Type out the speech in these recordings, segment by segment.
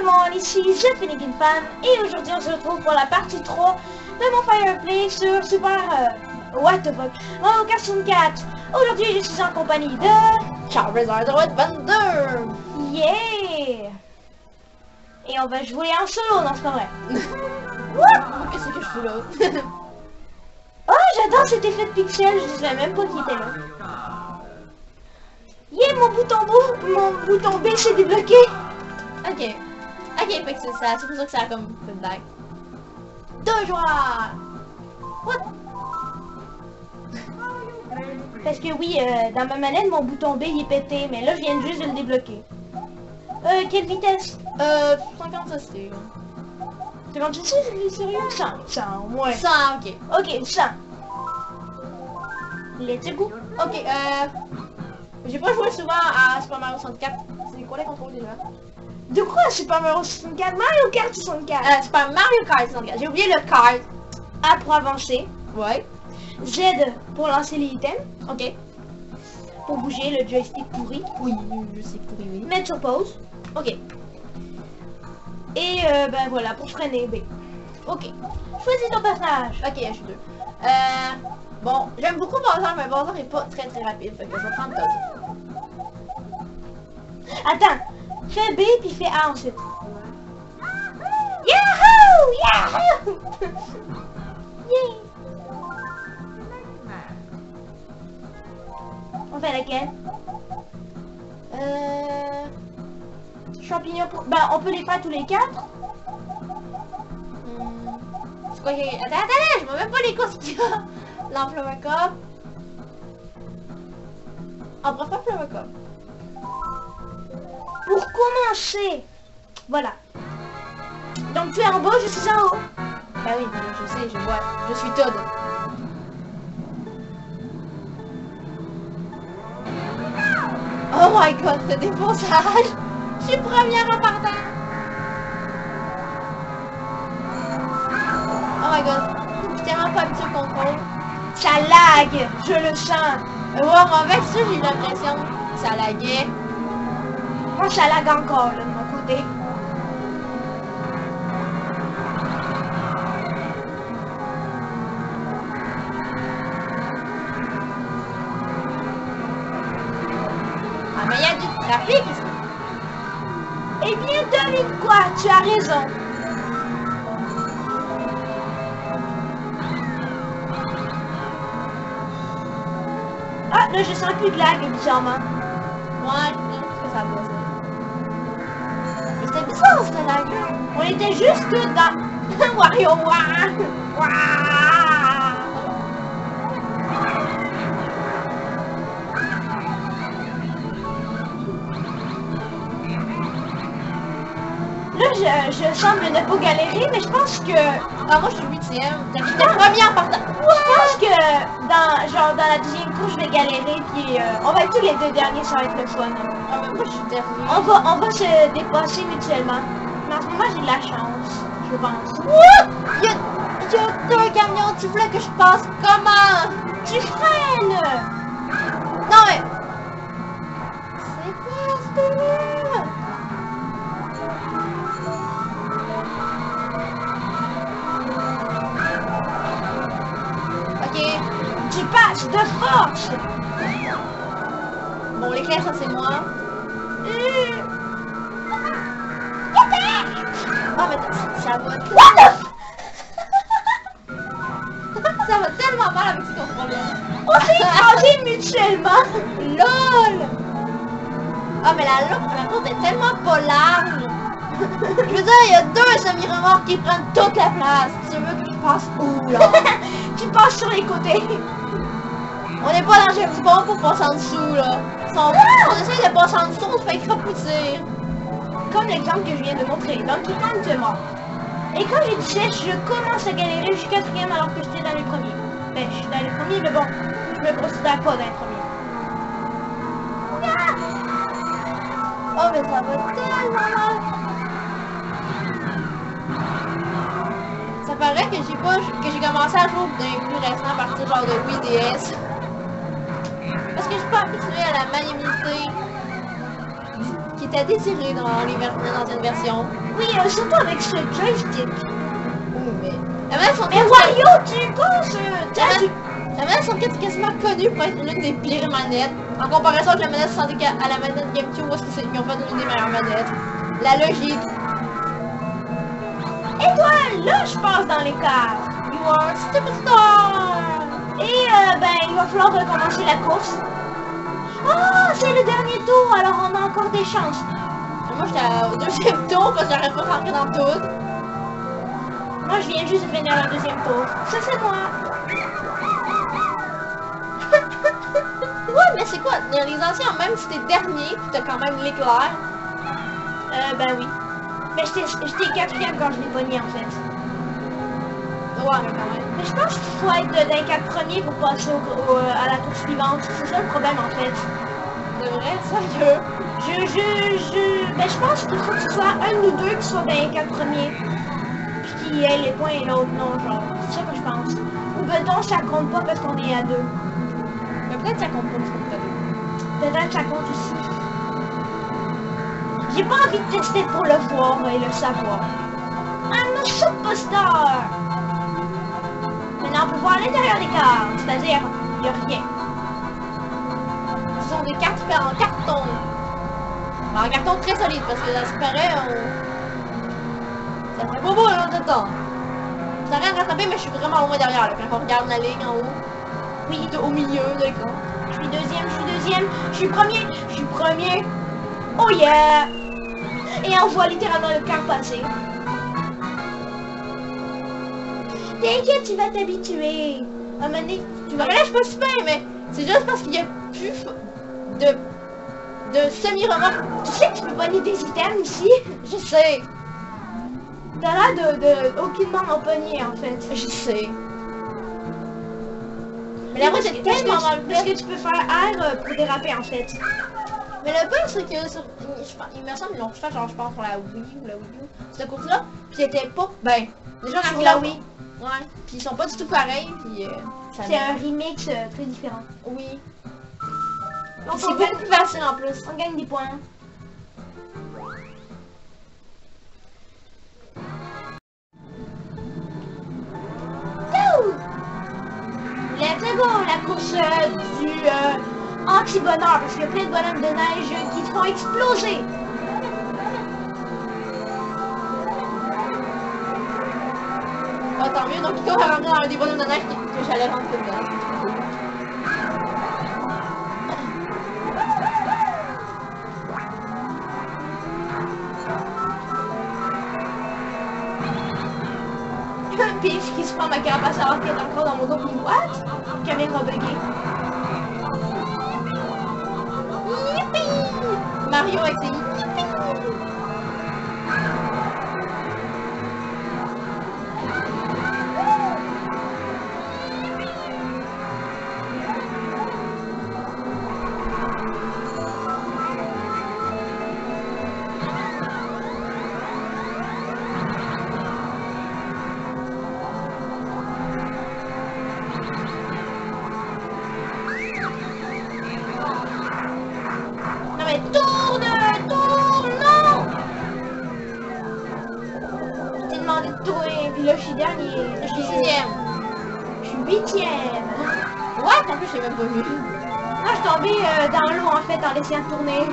le monde, ici The Finnegan Fan et aujourd'hui on se retrouve pour la partie 3 de mon Fireplay sur Super What the fuck, Mario Kart 64. Aujourd'hui je suis en compagnie de Charizard 22. Yeah. Et on va jouer en solo, non c'est pas vrai. Qu'est-ce que je fous là? Oh j'adore cet effet de pixel, je savais même pas qu'il était là. Yeah, mon bouton B s'est débloqué. Ok. Ok, fait que c'est ça, c'est pour ça que ça a comme fait une blague. Deux joueurs! What? Parce que oui, dans ma manette, mon bouton B il est pété, mais là je viens juste de le débloquer. Quelle vitesse? 56. 56, c'est sérieux? 100 au moins. 100, ok. Ok, 100. Let's go. Ok, j'ai pas joué souvent à Super Mario 64. C'est quoi les contrôles déjà? De quoi Super Mario 64? Mario Kart 64. Super Mario Kart 64. J'ai oublié le kart. A pour avancer. Ouais. Z pour lancer les items. Ok. Pour bouger le joystick pourri. Oui, je sais pourri, oui. Mettre sur pause. Ok. Et ben voilà, pour freiner B. Ok. Choisis ton personnage. Ok, je suis deux. Bon, j'aime beaucoup Bowser, mais Bowser est pas très rapide, fait que je vais prendre Toad. Attends, fais B puis fais A ensuite. Yahoo! Yahoo! Yeah! On fait laquelle? Champignons pour... Ben, on peut les faire tous les quatre. C'est quoi que... Attends, je vois même pas les courses qu'il y a. L'enflamme Cup. On prend pas Flower Cup. Pour commencer. Voilà. Donc tu es en bas, je suis en haut. Bah oui, je sais, je vois. Je suis Toad. Oh my god, ce défonçage! Je suis première en partant! Oh my god, je suis tellement pas habituée au contrôle. Ça lag, je le sens. Ouais, moi avec ça, j'ai eu l'impression que ça laguait. Moi ça lag encore là, de mon côté. Ah mais il y a du trafic ici. Eh bien devine quoi, tu as raison. Ah là je sens plus de lag bizarrement. Ouais, je pense que ça va, ça. Mais c'était bizarre ce lag là. On était juste tous dans WarioWare. Là, je semble ne pas galérer, mais je pense que... Ah, moi je suis 8ème. J'étais première en partant. Je pense que dans la deuxième cour, je vais galérer, puis on va être tous les deux derniers, ça va être le fun. Ah, mais moi je suis dernier. On va se dépasser mutuellement. Mais en ce moment, j'ai de la chance, je pense. Il y a deux camions, tu voulais que je passe comment? Tu freines! Non mais... C'est quoi ce délire? Ok. Tu passes de force! Bon, l'éclair, ça c'est moi. Oh mais ça va... Ça va tellement mal avec ce contrôle-là. On s'est écrasés mutuellement! LOL! Ah mais la course est tellement pas large. Je veux dire, il y a deux semi-remorques qui prennent toute la place. Tu veux que je passe où là? Tu passes sur les côtés! On n'est pas dans James Bond pour passer en dessous là. On essaie de passer en dessous, on se fait crapoutir. Comme l'exemple que je viens de montrer. Donc, il prend de mort. Et comme je disais, je commence à galérer, je suis quatrième alors que j'étais dans les premiers. Ben, je suis dans les premiers, mais bon, je me considère pas dans les premiers. Oh mais ça va tellement mal. Ça paraît que j'ai commencé à jouer d'un plus récent à partir genre de Wii DS. Parce que je suis pas habituée à la maniabilité qui était désiré dans l'ancienne version. Oui, surtout avec ce joystick. Oh, mais... La manette 64... Mais Wario, tu causes... La manette 64 est quasiment connue pour être l'une des pires manettes. En comparaison avec la manette 64 à la manette GameCube, où ils ont fait une des meilleures manettes. La logique. Et toi, là, je passe dans les cases. You are a superstar! Et ben, il va falloir recommencer la course. Ah, c'est le dernier tour, alors on a encore des chances. Moi, j'étais au deuxième tour parce que j'aurais pas rentré dans tout. Moi, je viens juste de finir le deuxième tour. Ça, c'est moi. Ouais, mais c'est quoi? Dans les anciens, même si t'es dernier, pis t'as quand même l'éclair. Ben oui. Mais j'étais quatrième quand je l'ai pogné, en fait. Ouais, mais quand même. Mais je pense qu'il faut être dans les 4 premiers pour passer à la tour suivante. C'est ça le problème, en fait. De vrai? Sérieux? Ben, je pense qu'il faut que ce soit un ou deux qui soient dans les 4 premiers. Puis qui ait les points et l'autre non, genre. C'est ça que je pense. Ou ben donc ça compte pas parce qu'on est à 2. Mais peut-être ça compte pas parce qu'on est à 2. Peut-être que ça compte aussi. J'ai pas envie de tester pour le voir et le savoir. I'm a superstar! Maintenant, on peut voir l'intérieur des cartes, c'est-à-dire, il n'y a rien. Ce sont des cartes faites en carton. En carton très solide, parce que là, ça paraît, ça fait pas beau en même temps. Ça rien de rattraper, mais je suis vraiment loin derrière, là, quand on regarde la ligne en haut. Oui, au milieu de l'écran. Je suis deuxième, je suis premier. Oh yeah! Et on voit littéralement le car passer. T'inquiète, tu vas t'habituer. À un moment donné, tu vas... Mais là, je suis pas super, mais c'est juste parce qu'il y a plus de semi-remorque. Tu sais que tu peux pogner des items ici? Je sais. T'as l'air de aucunement en pogner, en fait. Je sais. Mais la route est tellement mal faite. Parce que tu peux faire R pour déraper, en fait. Mais le pire, c'est que il me semble qu'ils l'ont fait, genre, je pense, pour la Wii ou la Wii U, cette course-là, pis c'était pas, ben, déjà, Sur la la Wii. Ouais, pis ils sont pas du tout pareils, pis c'est un remix très différent. Oui. Donc C'est beaucoup plus facile en plus. On gagne des points. Let's go, la course du anti-bonheur, parce qu'il y a plein de bonhommes de neige qui te font exploser. Ah, tant mieux, donc il va ramener dans des bonhommes de neige que j'allais rentrer dedans. Puis qui se prend ma carapace alors qu'elle est encore dans mon dos, puis what? Caméra buggée. Yippee! Mario avec ses yippee! Tourne, non! Je t'ai demandé de tourner, puis là je suis dernier. Je suis 6ème. Je suis 8ème. Ouais, en plus j'ai même pas vu. Moi je suis tombée dans l'eau en fait en essayant de tourner.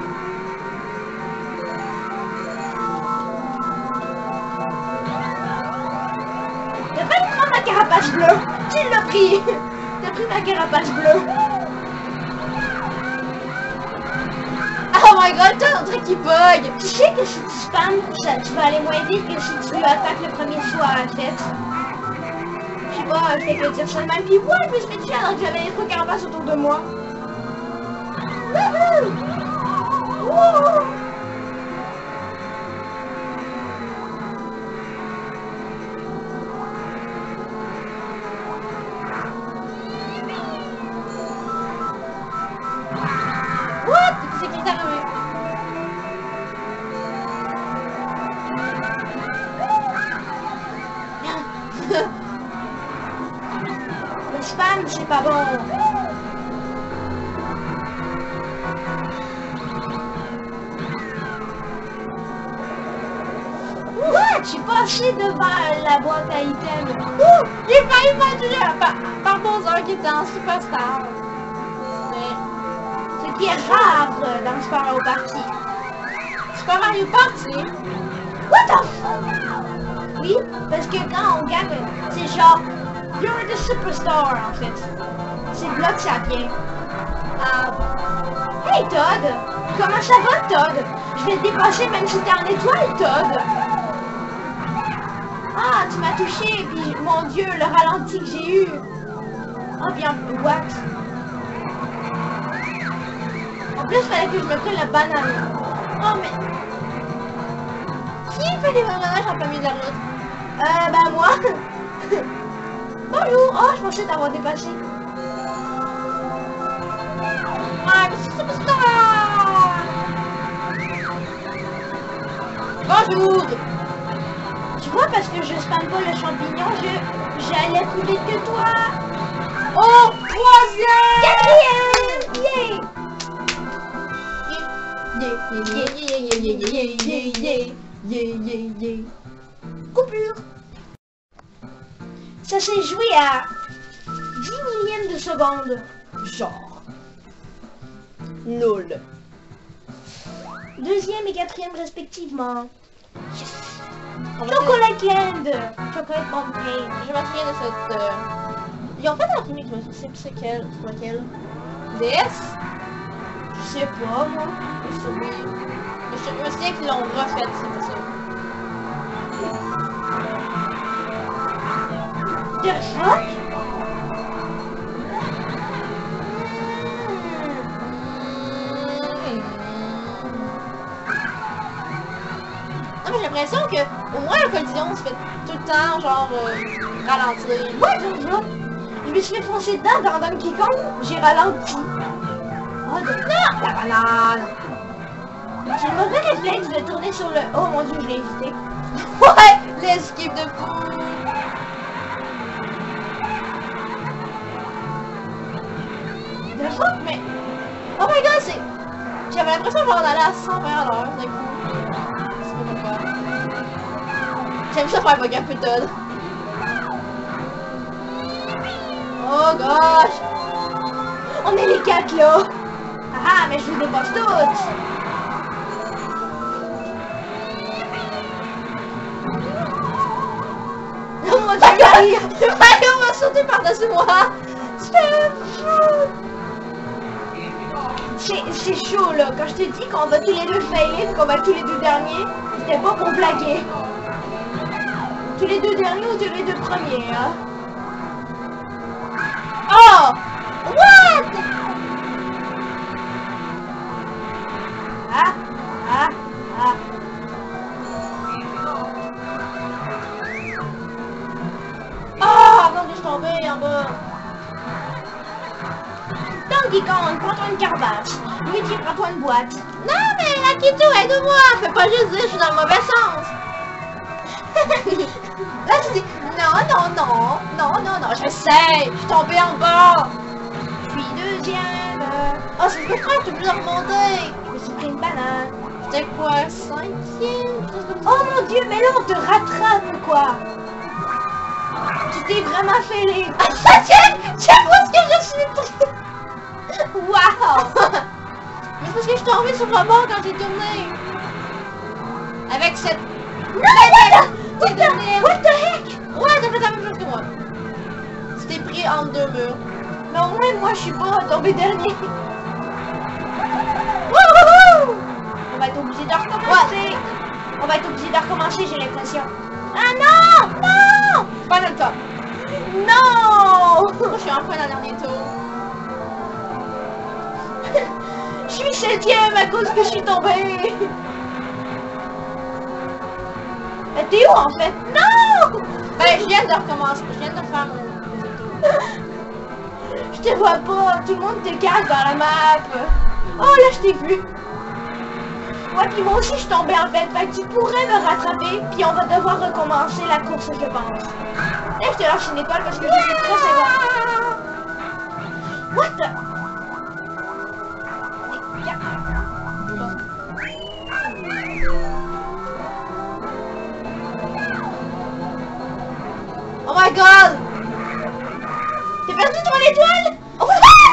T'as pas dû prendre ma carapace bleue. Tu l'as pris. T'as pris ma carapace bleue. Oh my god, t'as un truc qui bug! Tu sais que si tu spams, tu vas aller moins vite que si tu attaques le premier saut à la tête. Je sais pas, je fais que dire ça de même. Puis ouais, je me suis fait tuer alors que j'avais les trois carapaces autour de moi. Wouhou! Wouhou! What? C'est qui t'est arrivé? Le spam, c'est pas bon. passé devant la boîte à items. Ouh! J'ai failli manger par Bowser qui était en Superstar. Mais Ce qui est rare dans Super Mario Party. Super Mario Party? What the fuck? Oui, parce que quand on gagne, c'est genre You're the Superstar en fait. C'est de là que ça vient. Ah, Hey Todd! Comment ça va Todd? Je vais te dépasser même si t'es en étoile Todd! Ah, tu m'as touché, puis mon dieu, le ralenti que j'ai eu! Ah bien, what? En plus, il fallait que je me prenne la banane. Oh mais... qui fait des voyages en plein milieu de la route? Ben moi! Bonjour! Oh, je pensais t'avoir dépassé. Ah, mais c'est Superstar! Bonjour! Tu vois, parce que je spamme pas le champignon, j'allais plus vite que toi! Oh! Troisième! Quatrième! Yay! Coupure! Ça s'est joué à 10 millièmes de seconde. Genre. Lol. Deuxième et quatrième respectivement. Yes. On va Chocolate Land! Chocolate Mountain. Je me souviens de cette... Ils ont fait un remake, je me sais plus c'est quel. C'est laquelle? DS? Je sais pas, moi. Oui. Je me souviens qu'ils l'ont refait, c'est ça. The fuck? Non, mais j'ai l'impression que au moins la collision se fait tout le temps, genre, ralentir. Ouais, bonjour. Je me suis fait foncer dedans dans Donkey Kong, j'ai ralenti. Oh, non! La banane! J'ai le mauvais réflexe de tourner sur le... Oh mon dieu, je l'ai évité. Ouais! L'esquive de fou! The fuck? Mais... Oh my god, c'est... J'avais l'impression genre d'aller à 120 à l'heure, c'est fou. C'est pas pourquoi. J'aime ça faire bug un peu Todd. Oh gosh! On est les quatre là! Ah, mais je vous dépasse toutes! Oh mon dieu, Marie! Mario va sauter par-dessus moi! C'est chaud là, quand je te dis qu'on va tous les deux failler, qu'on va tous les deux derniers, c'était pas pour blaguer. Tous les deux derniers ou tous les deux premiers, hein? Oh! What? Ah! Ah! Ah! Oh! Avant que je tombais en bas. Donkey Kong, prends-toi une carapace. Luigi, prends-toi une boîte. Non mais Akito, aide-moi! Fais pas juste dire je suis dans le mauvais sens! Là tu dis non, j'essaie! Je suis tombée en bas! Puis deuxième. Oh c'est pas grave, tu peux plus remonter! Je me suis pris une banane. C'était quoi? 5e? Oh mon dieu, mais là on te rattrape quoi! Tu t'es vraiment fêlé. Ah, 5e! Tiens, où est-ce que je suis? Waouh! Mais c'est parce que je suis tombée sur le bord quand j'ai tourné! Avec cette... What the heck? Ouais, t'as fait la même chose que moi! Tu t'es pris entre deux murs. Mais au moins moi je suis pas tombé dernier. Wouhou! On va être obligé de recommencer. On va être obligé de recommencer, j'ai l'impression. Ah non! Non! Pas notre cas. Non! Moi, je suis enfin dans le dernier tour. Je suis 7e à cause que je suis tombée. Mais t'es où en fait? Non! Ben, je viens de recommencer. Je viens de faire mon deuxième tour. Je te vois pas, tout le monde te cache dans la map. Oh là, je t'ai vu. Ouais, puis moi aussi je suis tombée en fait. Fait que tu pourrais me rattraper, puis on va devoir recommencer la course, je pense. Et je te lâche une étoile parce que je suis très sévère. What the... Oh my god! T'as perdu ton étoile? Oh.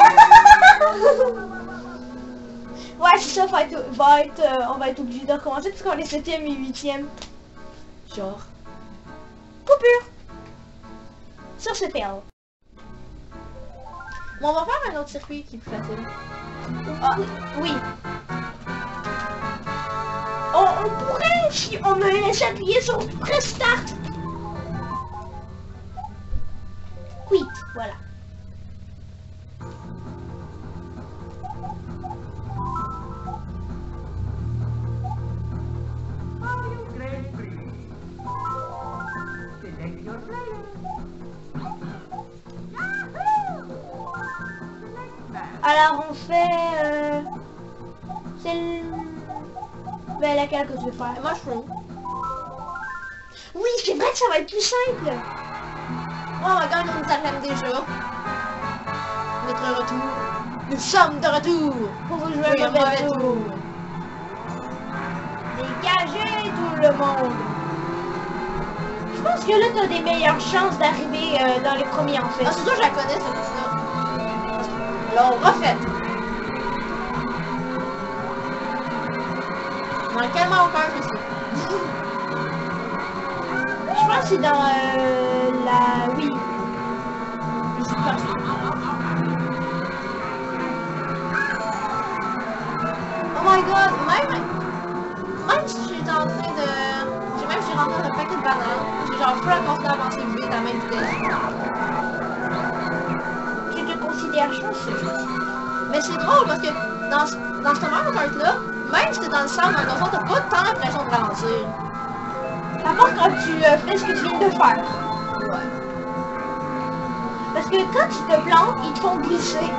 Ouais, c'est ça, on va être obligé de recommencer parce qu'on est 7ème et 8ème. Genre. Coupure! Sur ce fail. Bon, on va faire un autre circuit qui est plus facile. Ah, oui. On pourrait, si on me laisse appuyer sur Press Start. Quit, voilà. Alors on fait... c'est ben, laquelle que tu veux faire? Moi, je fais. Oui, c'est vrai que ça va être plus simple. Oh my god, on nous attend déjà. Notre retour. Nous sommes de retour. Pour vous jouer Oui, un un mauvais mauvais tour. tour. Dégagez tout le monde. Je pense que là, t'as des meilleures chances d'arriver dans les premiers en fait. Ah, c'est sûr, je la connais, cette petite-là. Alors, on refait. Dans quel Mario Kart je sais? Je pense que c'est dans la... Oui. Je sais pas. Oh my god, même si j'étais en train de... J'ai rentré dans un paquet de bananes, j'ai genre pu la continuer à avancer vite à la même vitesse. Tu te considères chanceux. Mais c'est drôle parce que dans ce Mario Kart là, même si t'es dans le centre, dans le fond, t'as pas tant l'impression de ralentir. À part quand tu fais ce que tu viens de faire. Ouais. Parce que quand tu te plantes, ils te font glisser.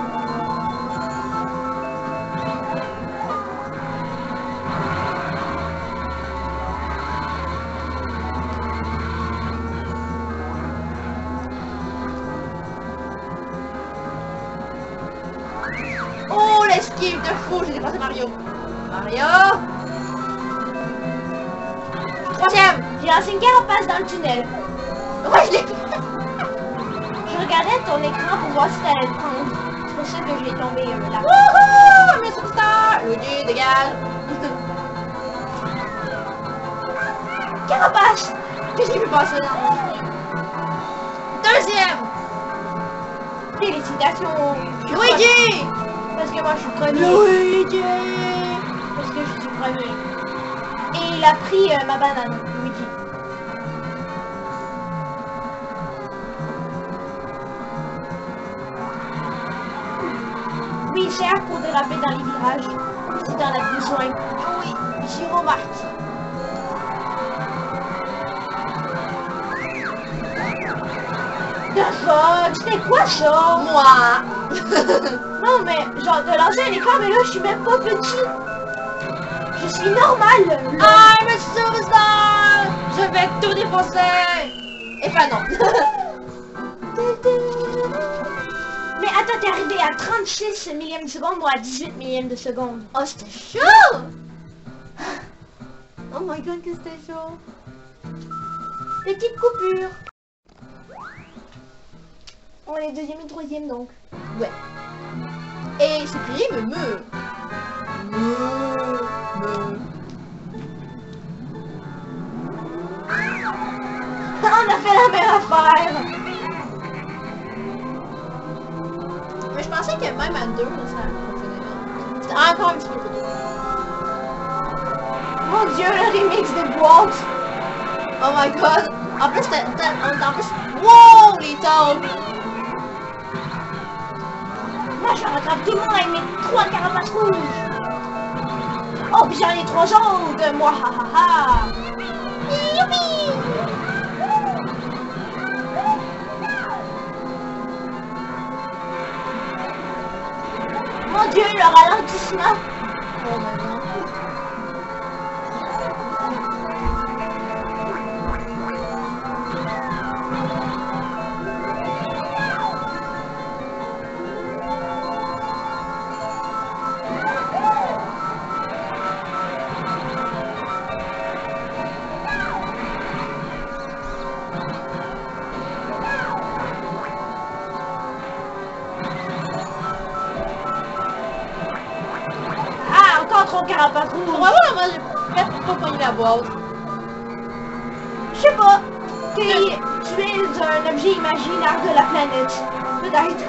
Oh, l'esquive de fou, j'ai dépassé Mario. Mario! Troisième! J'ai lancé une carapace dans le tunnel. Ouais, je l'ai... Je regardais ton écran pour voir si t'allais le prendre. C'est pour ça que j'ai tombé là. Wouhou! Mes superstars! Luigi, dégage! Carapace! Qu'est-ce qui peut passer dans mon chemin? Deuxième! Félicitations! Luigi! Parce que moi je suis premier. Luigi! Parce que je suis premier. Et il a pris ma banane, Luigi. Oui, cher pour déraper dans les virages. Si t'en as besoin. Oui, j'y remarque. The fuck? C'était quoi ça? Moi! Non mais, genre de lancer un écran, mais là je suis même pas petit. Je suis normal. I'm a superstar! Je vais tout défoncer! Et enfin non. Mais attends, t'es arrivé à 36 millièmes de seconde, moi à 18 millièmes de seconde. Oh, c'était chaud! Oh my god, que c'était chaud! Petite coupure. On est deuxième et troisième donc. Ouais. Et c'est crié me. On a fait la même affaire. Mais je pensais que même à 2, ça fonctionnait. C'était encore un petit peu plus tôt. Mon dieu, le remix de boîte. Oh my god! En plus, en plus, wow, les taupes! Moi, je rattrape tout le monde avec mes 3 carapaces rouges. Oh, puis j'en ai 3 autres. Moi, ha ha ha. Youpi. Mon dieu, le ralentissement. Oh my god. carapace rouge. On va voir comment j'ai fait pour pas pogner la boîte. Je sais pas. Tu es un objet imaginaire de la planète. Peut-être.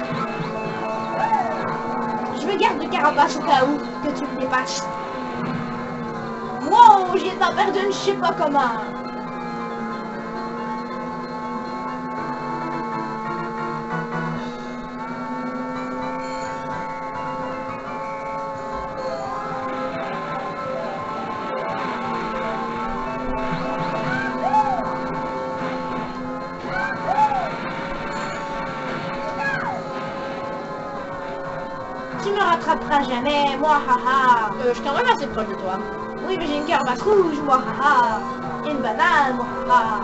Je me garde le carapace au cas où que tu me dépasses. Wow, j'ai t'en perdu une, je sais pas comment. Tu me rattraperas jamais, moi haha. Je suis quand même assez proche de toi. Oui, mais j'ai une carapace rouge, moi haha. Et une banane, moi haha.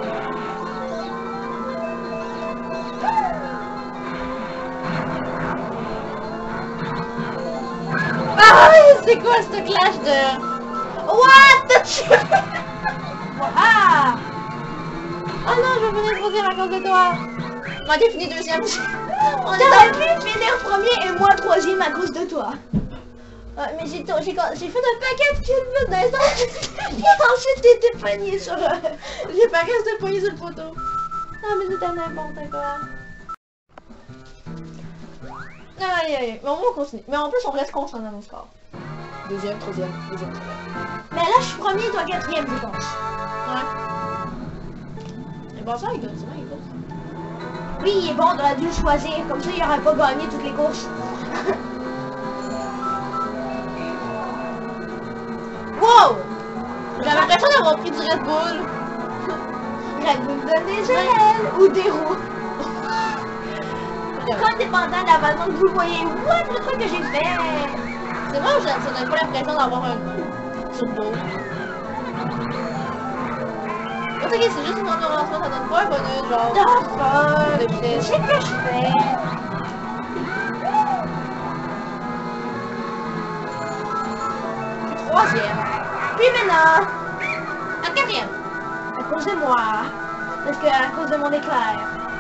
Ah, c'est quoi ce clash de... What the shit? Haha. Oh non, je vais venir troisième à cause de toi. Moi, j'ai fini deuxième. T'aurais pu finir premier et moi troisième à cause de toi. Mais j'ai fait un paquet de kills dans les Ensuite, t'étais pogné sur... J'ai pas resté poigné sur le poteau. Ah, mais c'était n'importe quoi. Aïe, aïe. Mais on va continuer. Mais en plus, on reste constant dans nos scores. Deuxième, troisième, troisième. Mais là, je suis premier, toi quatrième, je pense. Ouais. Et bon, ça, il donne ça, il donne. Oui, il est bon, on aurait dû le choisir. Comme ça, il aurait pas gagné toutes les courses. Wow! J'avais l'impression d'avoir pris du Red Bull. Red Bull donne des ailes ou des roues. Quand dépendant de la façon que vous voyez, what le truc que j'ai fait. C'est vrai, ça donne pas l'impression d'avoir un turbo. Ok, c'est juste une amélioration, ça donne pas un bonus, genre... The fuck? de vitesse. C'est ce que je fais. Troisième. Puis maintenant, À quatrième. à cause de moi, parce que à cause de mon éclair.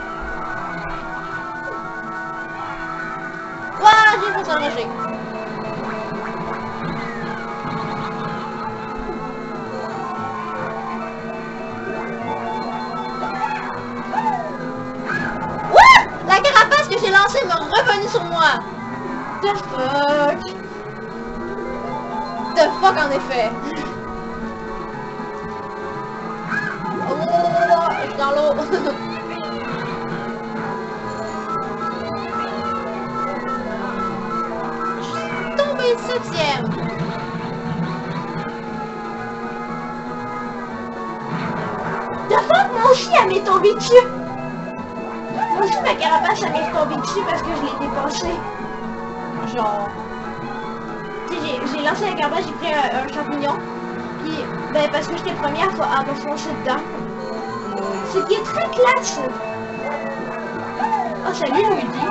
Ouah, j'ai fait ça magique. Ouah! La carapace que j'ai lancée me revenue sur moi. The fuck? The fuck en effet. Oh, je suis dans l'eau. Tombé septième. The fuck, moi aussi, elle m'est tombée dessus. Moi aussi, ma carapace, elle m'est tombée dessus parce que je l'ai dépassée. Genre. Tu sais, j'ai lancé la carapace, j'ai pris un champignon. Puis, ben, parce que j'étais première fois à me foncer dedans. Ce qui est très classe. Oh, salut, Rudy.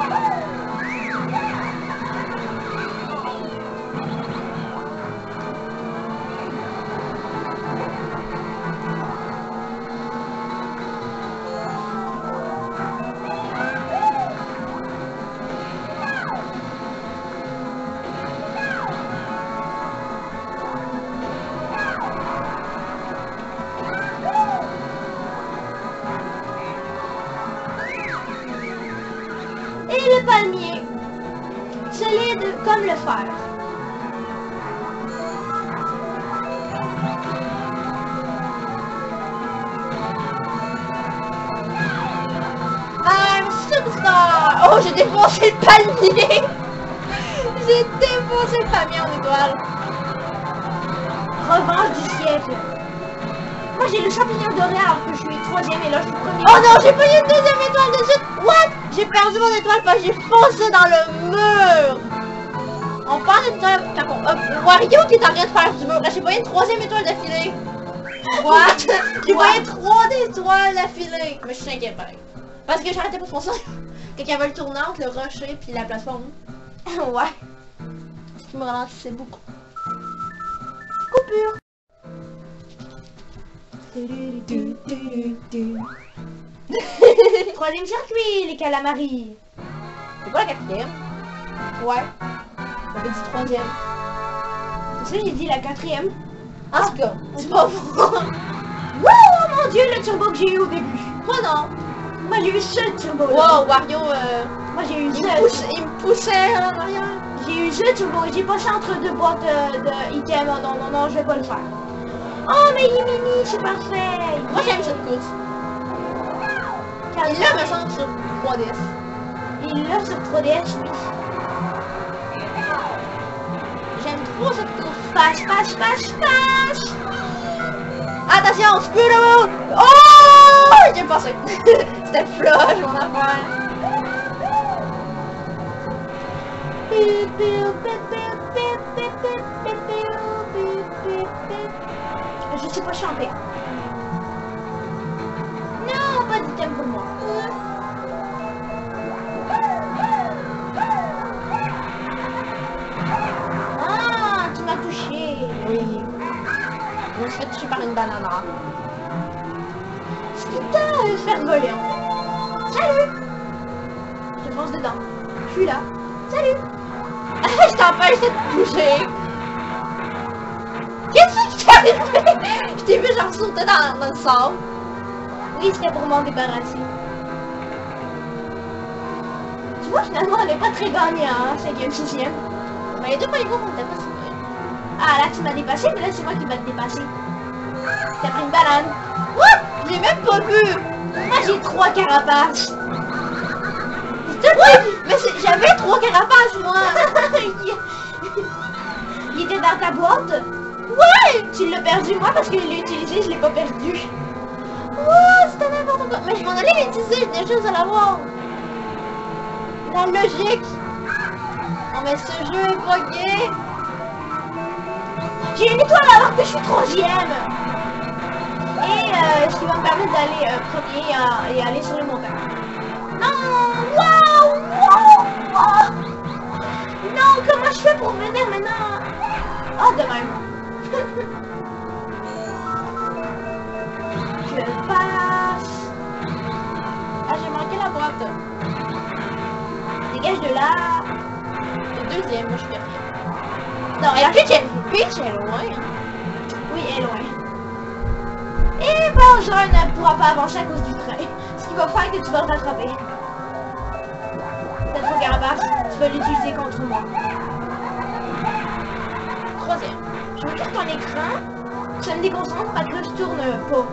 Et le palmier, solide comme le fer. I'm superstar. Oh, j'ai défoncé le palmier. J'ai défoncé le palmier en étoile. Revanche du siècle. Moi j'ai le champignon doré alors que je suis troisième et là je suis premier. Oh non, j'ai pas eu une deuxième étoile de suite. What? J'ai perdu mon étoile parce que j'ai foncé dans le mur. On parle d'étoile quand on... Wario qui est en train de faire du mur. Là, j'ai pas eu une troisième étoile d'affilée. What? J'ai pas eu 3 étoiles d'affilée. Mais je suis inquiète pareil. Parce que j'arrêtais pas de foncer. Quand il y avait le tournant entre le rocher puis la plateforme. Ouais. Ce qui me ralentissait beaucoup. Coupure. Troisième circuit, les calamaris. C'est pas la quatrième? Ouais. J'avais dit troisième. Ça, j'ai dit la 4e. En tout cas, c'est pas vrai. Oh mon dieu, le turbo que j'ai eu au début. Quoi non? Moi, j'ai eu ce turbo. Wow, Wario, Moi, j'ai eu il ce. me poussait en arrière. J'ai eu ce turbo. J'ai passé entre deux boîtes de items. Oh, non, non, non, je vais pas le faire. Oh, mais il est mini, c'est parfait. Moi, j'aime cette course. Il l'a, me semble, sur 3DS. Il l'a sur 3DS, oui. J'aime trop cette course. Passe. Attention, screw the road! Oh! J'ai passé. C'était flush, mon affaire. Je sais pas chanter. Non, pas d'item pour moi. Ah, tu m'as touché. Oui. Je me suis fait toucher par une banane. C'est tout le temps se faire voler en fait. Salut. Je fonce dedans. Je suis là. Salut. Je t'empêche de te bouger. Qu'est-ce qui t'est arrivé? Je t'ai vu genre sauter dans le sable. Oui, c'était pour m'en débarrasser. Tu vois, finalement, elle n'est pas très gagnée, hein, 5e, 6e. Mais les deux premiers coups, on était pas si bien. Ah, là, tu m'as dépassé, mais là, c'est moi qui vais te dépasser. T'as pris une banane. What? J'ai même pas vu. Moi, j'ai 3 carapaces. Ouais, mais j'avais 3 carapaces, moi. Il était dans ta boîte. Ouais. Tu l'as perdu, moi, parce que je l'ai utilisé, je l'ai pas perdu. Ouais, c'était n'importe quoi. Mais je m'en allais l'utiliser, je venais juste de l'avoir. La logique. Oh, mais ce jeu est bugué. J'ai une étoile alors que je suis 3e. Et ce qui va me permettre d'aller premier et aller sur les montagnes. Non! Waouh! Wow! Non, comment je fais pour venir maintenant? Oh, de même. Je passe. Ah, j'ai manqué la boîte. Dégage de là. Le deuxième, moi je suis quatrième. Non, Et puis Peach est loin. Oui, elle est loin. Et Bowser ne pourra pas avancer à cause du train. Ce qui va faire que tu vas le rattraper. T'as ton carapace, tu vas l'utiliser contre moi. Troisième. Je veux dire ton écran, ça me déconcentre parce que là je tourne pas.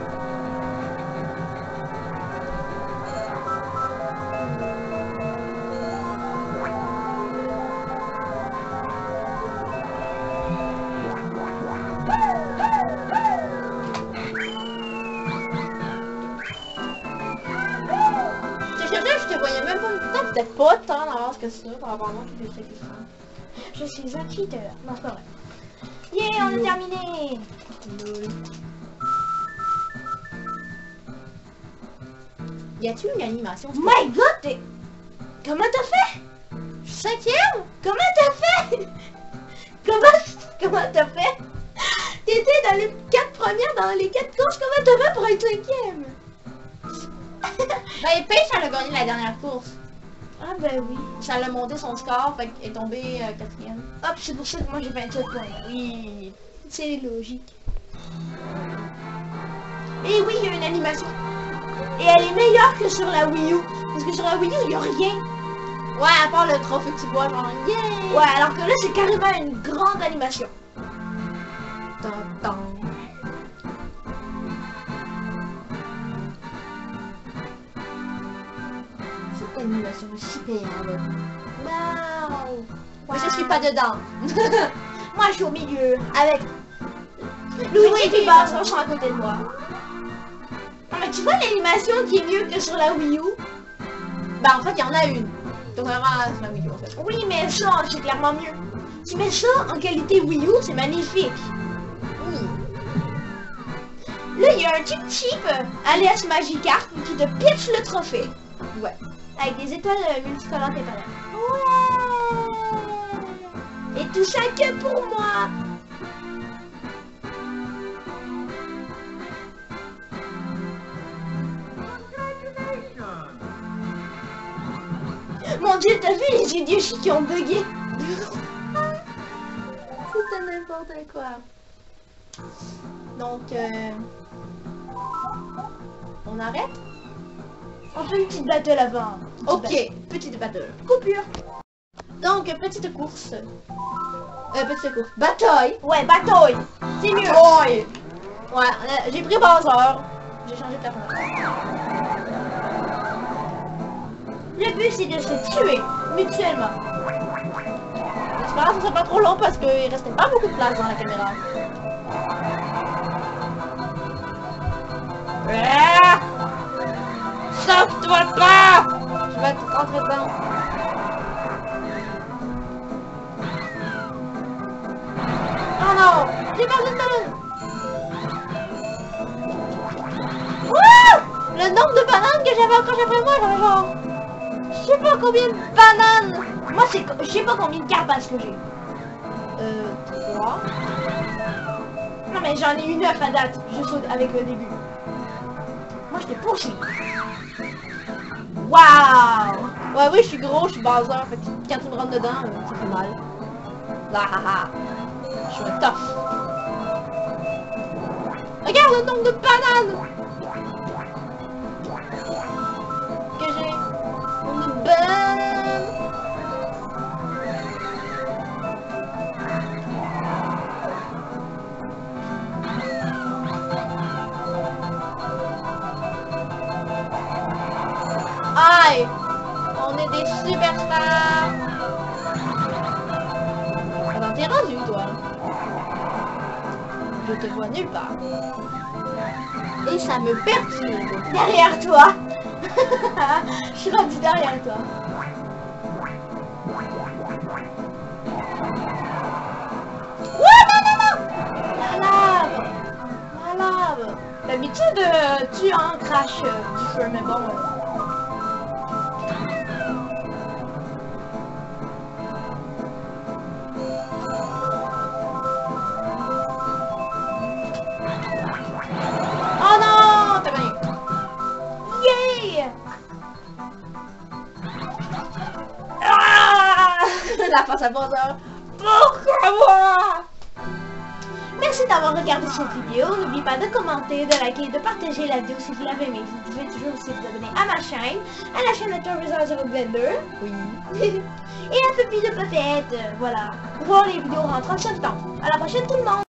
Je te voyais même pas. Putain, t'étais pas tant en avance que ça par rapport à moi qui était ça. Je suis un cheater. Non, c'est pas vrai. Yeah, on a terminé. Y a-tu une animation? My god, comment t'as fait? Je suis 5e? Comment t'as fait? Comment t'as fait? T'étais dans les 4 premières, dans les 4 courses, comment t'as fait pour être 5e? Ben, Paige, elle a gagné la dernière course. Ah ben oui. Ça l'a monté son score, fait qu'elle est tombée 4e. Hop, c'est pour ça que moi j'ai 27 points. Oui, c'est logique. Et oui, il y a une animation. Et elle est meilleure que sur la Wii U. Parce que sur la Wii U, il n'y a rien. Ouais, à part le trophée que tu vois, genre, yeah! Ouais, alors que là, c'est carrément une grande animation. Tan. Cette animation super, là. Wow. Mais je suis pas dedans. Moi, je suis au milieu. Avec Luigi et Bowser sont à côté de moi. Non, mais tu vois l'animation qui est mieux que sur la Wii U? Ben, en fait, il y en a une. Contrairement à la Wii U, en fait. Oui, mais ça, c'est clairement mieux. Tu mets ça en qualité Wii U, c'est magnifique. Oui. Là, il y a un cheap alias Magikarp qui te pitch le trophée. Ouais. Avec des étoiles multicolores étonnantes. Ouais. Et tout ça que pour moi. Mon dieu, t'as vu les yeux de Yoshi qui ont bugué? C'était n'importe n'importe quoi. Donc, on arrête? On fait une petite battle avant. Ok, petite battle. Coupure. Donc, petite course. Petite course. Bataille. Ouais, bataille. C'est mieux. Bataille. Ouais, j'ai pris Bowser. J'ai changé de personnage. Le but, c'est de se tuer mutuellement. J'espère que ça sera pas trop long parce qu'il restait pas beaucoup de place dans la caméra. Sauve-toi pas! Je vais être rentré dedans. Oh non! J'ai perdu le ballon! Wouh! Le nombre de bananes que j'avais quand j'ai pris moi, j'avais genre... Je sais pas combien de bananes! Moi, je sais pas combien de carapaces que j'ai. 3. Non, mais j'en ai eu 9 à date, juste avec le début. Moi, je t'ai poussé. Waouh! Ouais, oui, je suis gros, je suis Bowser, fait que quand tu me rentres dedans, ça fait mal. Ah ah ah. Je suis un tough. Regarde le nombre de bananes que j'ai. Nombre de bananes. Aïe! On est des superstars! Attends, t'es rendu toi? Je te vois nulle part. Et ça me perturbe. Derrière toi. Je suis rendu derrière toi. Ouah, non, non, non! La lave! La lave! D'habitude, tu en craches du feu, mais bon. Oh non! T'as gagné! Yeah! Ah! La face à Bowser! Pourquoi moi? Merci d'avoir regardé cette vidéo. N'oubliez pas de commenter, de liker, de partager la vidéo si vous l'avez aimée. Vous pouvez toujours aussi vous abonner à ma chaîne, à la chaîne de Torvizor 022. Oui. Et un peu plus de peut-être, voilà. Pour voir les vidéos en 37 temps. À la prochaine tout le monde!